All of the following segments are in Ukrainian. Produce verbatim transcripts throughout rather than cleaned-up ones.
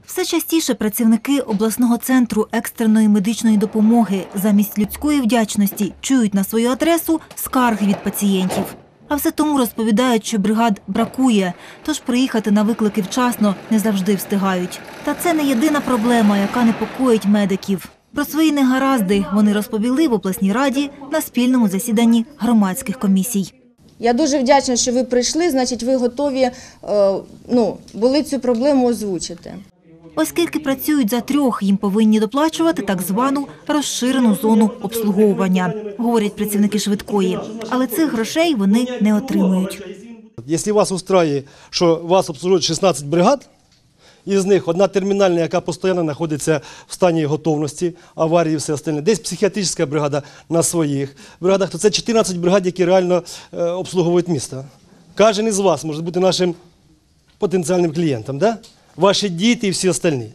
Все частіше працівники обласного центру екстреної медичної допомоги замість людської вдячності чують на свою адресу скарги від пацієнтів. А все тому розповідають, що бригад бракує, тож приїхати на виклики вчасно не завжди встигають. Та це не єдина проблема, яка непокоїть медиків. Про свої негаразди вони розповіли в обласній раді на спільному засіданні громадських комісій. Я дуже вдячна, що ви прийшли, значить ви готові ну, були цю проблему озвучити. Оскільки працюють за трьох, їм повинні доплачувати так звану розширену зону обслуговування, говорять працівники швидкої. Але цих грошей вони не отримують. Якщо вас устраює, що вас обслуговують шістнадцять бригад, із них одна термінальна, яка постійно знаходиться в стані готовності, аварії і все остальне. Десь психіатрична бригада на своїх бригадах, то це чотирнадцять бригад, які реально е, обслуговують місто. Кожен із вас може бути нашим потенціальним клієнтом, да? Ваші діти і всі остальні.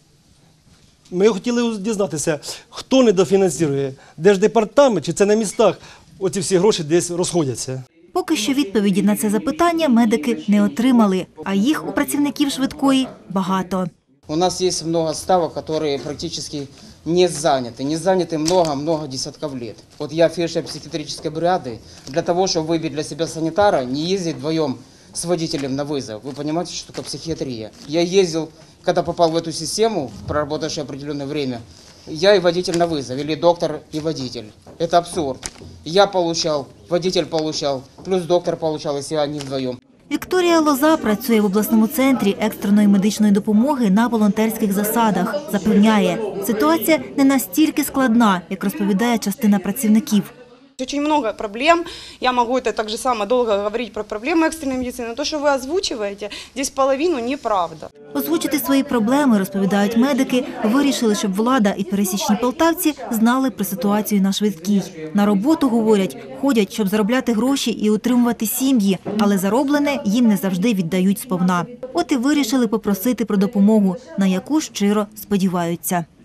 Ми хотіли дізнатися, хто недофінансує, держдепартамент, чи це на містах оці всі гроші десь розходяться. Поки що відповіді на це запитання медики не отримали, а їх у працівників швидкої багато. У нас є багато ставок, які практично не заняты. Не заняты много-много десятков лет. Вот я фельдшер психиатрической бригады. Для того, чтобы выбить для себя санитара, не ездить вдвоем с водителем на вызов. Вы понимаете, что такое психиатрия? Я ездил, когда попал в эту систему, проработавший определенное время, я и водитель на вызов, или доктор и водитель. Это абсурд. Я получал, водитель получал, плюс доктор получал, если они вдвоем. Вікторія Лоза працює в обласному центрі екстреної медичної допомоги на волонтерських засадах. Запевняє, ситуація не настільки складна, як розповідає частина працівників. Очень много проблем. Я могу это так же само долго говорить про проблемы экстренной медицины. Но то, что вы озвучиваете, здесь половину неправда. Озвучити свої проблеми, розповідають медики, вирішили, щоб влада і пересічні полтавці знали про ситуацію на швидкій. На роботу, говорять, ходять, щоб заробляти гроші і утримувати сім'ї, але зароблене їм не завжди віддають сповна. От і вирішили попросити про допомогу, на яку щиро сподіваються.